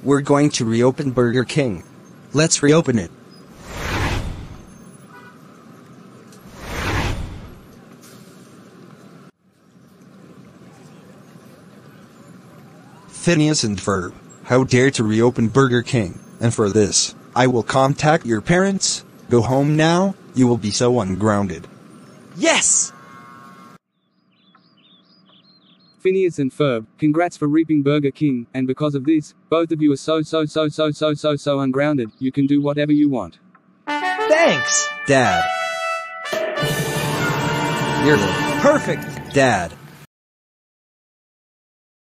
We're going to reopen Burger King. Let's reopen it. Phineas and Ferb, how dare to reopen Burger King, and for this, I will contact your parents. Go home now, you will be so ungrounded. Yes! Phineas and Ferb, congrats for reaping Burger King, and because of this, both of you are so ungrounded, you can do whatever you want. Thanks! Dad. You're the perfect dad.